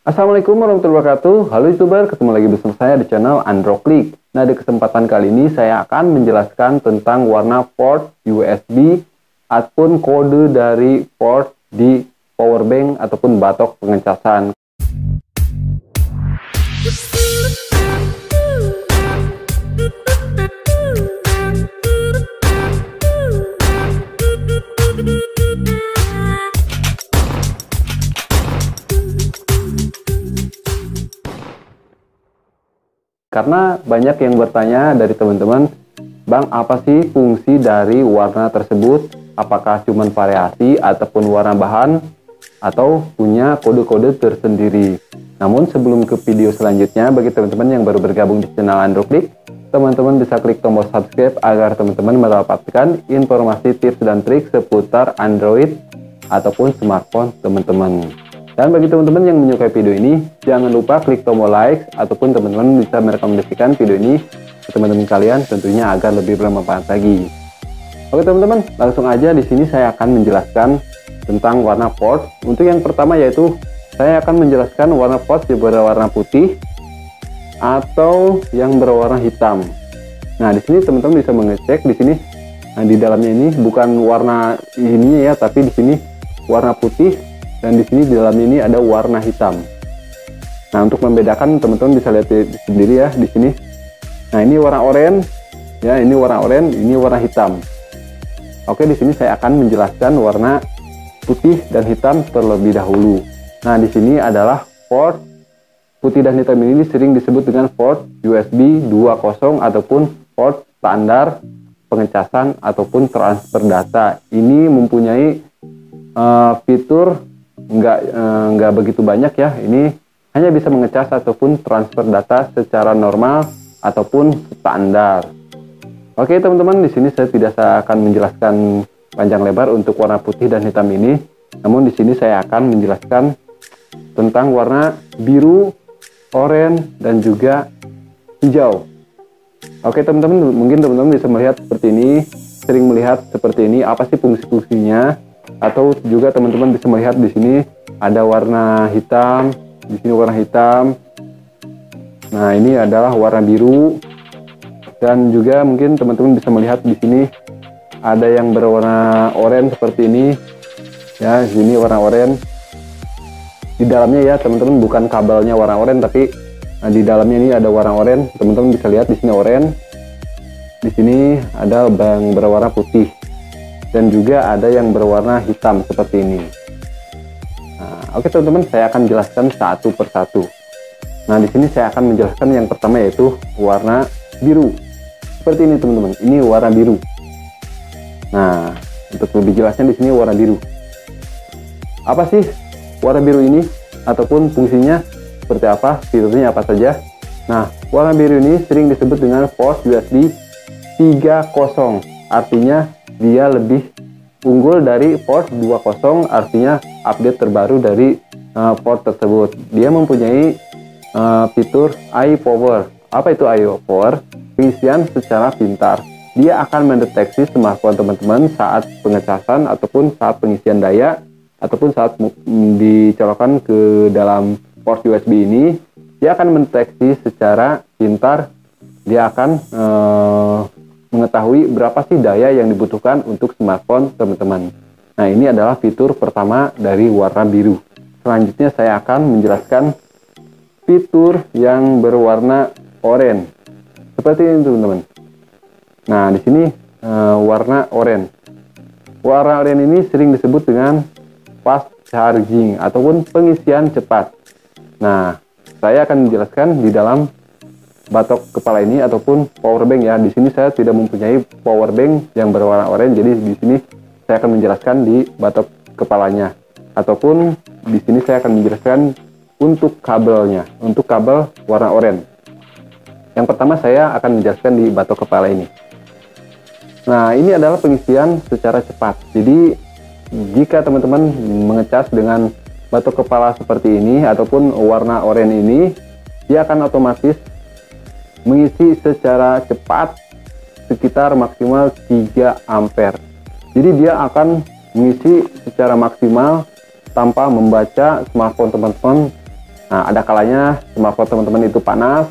Assalamualaikum warahmatullahi wabarakatuh. Halo YouTuber, ketemu lagi bersama saya di channel Androclick. Nah, di kesempatan kali ini saya akan menjelaskan tentang warna port USB ataupun kode dari port di powerbank ataupun batok pengecasan. Karena banyak yang bertanya dari teman-teman, Bang, apa sih fungsi dari warna tersebut? Apakah cuma variasi ataupun warna bahan atau punya kode-kode tersendiri? Namun sebelum ke video selanjutnya, bagi teman-teman yang baru bergabung di channel Androclick, teman-teman bisa klik tombol subscribe agar teman-teman mendapatkan informasi tips dan trik seputar Android ataupun smartphone teman-teman. Dan bagi teman-teman yang menyukai video ini, jangan lupa klik tombol like ataupun teman-teman bisa merekomendasikan video ini ke teman-teman kalian tentunya agar lebih bermanfaat lagi. Oke teman-teman, langsung aja di sini saya akan menjelaskan tentang warna port. Untuk yang pertama yaitu saya akan menjelaskan warna port yang berwarna putih atau yang berwarna hitam. Nah, di sini teman-teman bisa mengecek di sini. Nah, di dalamnya ini bukan warna ini ya, tapi di sini warna putih. Dan di sini di dalam ini ada warna hitam. Nah, untuk membedakan teman-teman bisa lihat sendiri ya di sini. Nah, ini warna oranye, ya ini warna oranye, ini warna hitam. Oke, di sini saya akan menjelaskan warna putih dan hitam terlebih dahulu. Nah, di sini adalah port putih dan hitam ini sering disebut dengan port USB 2.0 ataupun port standar pengecasan ataupun transfer data. Ini mempunyai fitur nggak begitu banyak ya. Ini hanya bisa mengecas ataupun transfer data secara normal ataupun standar. Oke teman-teman, di sini saya tidak akan menjelaskan panjang lebar untuk warna putih dan hitam ini. Namun di sini saya akan menjelaskan tentang warna biru, oranye dan juga hijau. Oke teman-teman, mungkin teman-teman bisa melihat seperti ini, sering melihat seperti ini. Apa sih fungsi-fungsinya? Atau juga teman-teman bisa melihat di sini ada warna hitam, di sini warna hitam. Nah, ini adalah warna biru. Dan juga mungkin teman-teman bisa melihat di sini ada yang berwarna oranye seperti ini. Ya, di sini warna oranye. Di dalamnya ya, teman-teman bukan kabelnya warna oranye, tapi di dalamnya ini ada warna oranye. Teman-teman bisa lihat di sini oranye. Di sini ada yang berwarna putih. Dan juga ada yang berwarna hitam seperti ini. Nah, oke teman-teman, saya akan jelaskan satu persatu. Nah, di sini saya akan menjelaskan yang pertama yaitu warna biru. Seperti ini teman-teman, ini warna biru. Nah, untuk lebih jelasnya di sini warna biru. Apa sih warna biru ini ataupun fungsinya seperti apa? Fiturnya apa saja? Nah, warna biru ini sering disebut dengan port USB 3.0. Artinya dia lebih unggul dari port 2.0, artinya update terbaru dari port tersebut. Dia mempunyai fitur iPower. Apa itu iPower? Pengisian secara pintar. Dia akan mendeteksi smartphone teman-teman saat pengecasan ataupun saat pengisian daya ataupun saat dicolokkan ke dalam port USB ini. Dia akan mendeteksi secara pintar. Dia akan mengetahui berapa sih daya yang dibutuhkan untuk smartphone teman-teman. Nah, ini adalah fitur pertama dari warna biru. Selanjutnya saya akan menjelaskan fitur yang berwarna oranye. Seperti ini teman-teman. Nah, di sini warna oranye. Warna oranye ini sering disebut dengan fast charging ataupun pengisian cepat. Nah, saya akan menjelaskan di dalam batok kepala ini ataupun power bank ya. Di sini saya tidak mempunyai power bank yang berwarna oranye, jadi di sini saya akan menjelaskan di batok kepalanya ataupun di sini saya akan menjelaskan untuk kabelnya, untuk kabel warna oranye. Yang pertama saya akan menjelaskan di batok kepala ini. Nah, ini adalah pengisian secara cepat. Jadi jika teman-teman mengecas dengan batok kepala seperti ini ataupun warna oranye ini, dia akan otomatis mengisi secara cepat sekitar maksimal 3 ampere. Jadi dia akan mengisi secara maksimal tanpa membaca smartphone teman-teman Nah, ada kalanya smartphone teman-teman itu panas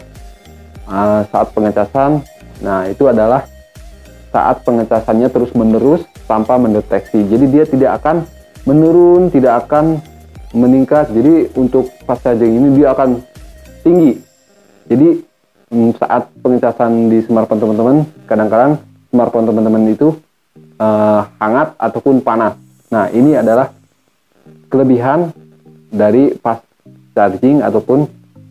saat pengecasan. Nah, itu adalah saat pengecasannya terus-menerus tanpa mendeteksi. Jadi dia tidak akan menurun, tidak akan meningkat. Jadi untuk fast charging ini dia akan tinggi. Jadi saat pengecasan di smartphone teman-teman, kadang-kadang smartphone teman-teman itu hangat ataupun panas. Nah, ini adalah kelebihan dari fast charging ataupun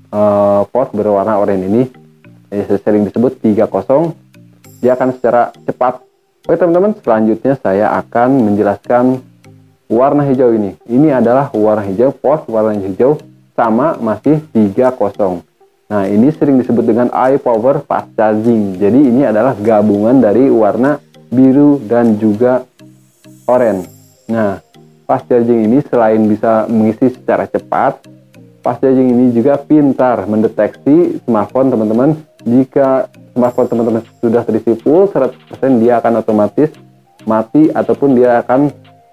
port berwarna oranye ini, sering disebut 3.0. Dia akan secara cepat. Oke teman-teman, selanjutnya saya akan menjelaskan warna hijau ini. Ini adalah warna hijau, port warna hijau sama masih 3.0. Nah, ini sering disebut dengan iPower fast charging. Jadi ini adalah gabungan dari warna biru dan juga oranye. Nah, fast charging ini selain bisa mengisi secara cepat, fast charging ini juga pintar mendeteksi smartphone teman-teman. Jika smartphone teman-teman sudah terisi full 100%, dia akan otomatis mati ataupun dia akan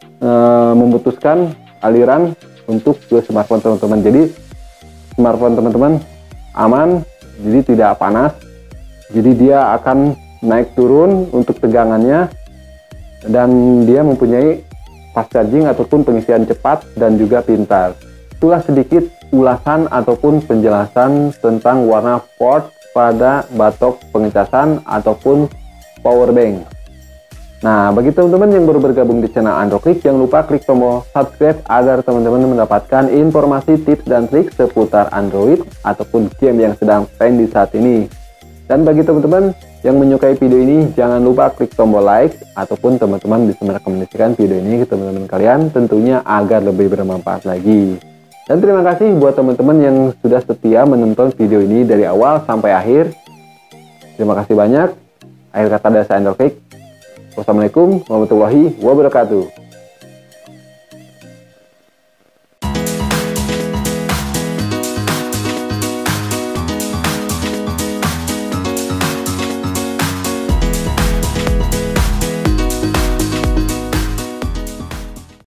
memutuskan aliran untuk ke smartphone teman-teman. Jadi smartphone teman-teman aman, jadi tidak panas. Jadi dia akan naik turun untuk tegangannya, dan dia mempunyai fast charging ataupun pengisian cepat dan juga pintar. Itulah sedikit ulasan ataupun penjelasan tentang warna port pada batok pengecasan ataupun power bank. Nah, bagi teman-teman yang baru bergabung di channel Androklik, jangan lupa klik tombol subscribe agar teman-teman mendapatkan informasi, tips, dan trik seputar Android ataupun game yang sedang trendy saat ini. Dan bagi teman-teman yang menyukai video ini, jangan lupa klik tombol like ataupun teman-teman bisa merekomendasikan video ini ke teman-teman kalian, tentunya agar lebih bermanfaat lagi. Dan terima kasih buat teman-teman yang sudah setia menonton video ini dari awal sampai akhir. Terima kasih banyak. Akhir kata dari saya Androklik. Wassalamualaikum warahmatullahi wabarakatuh.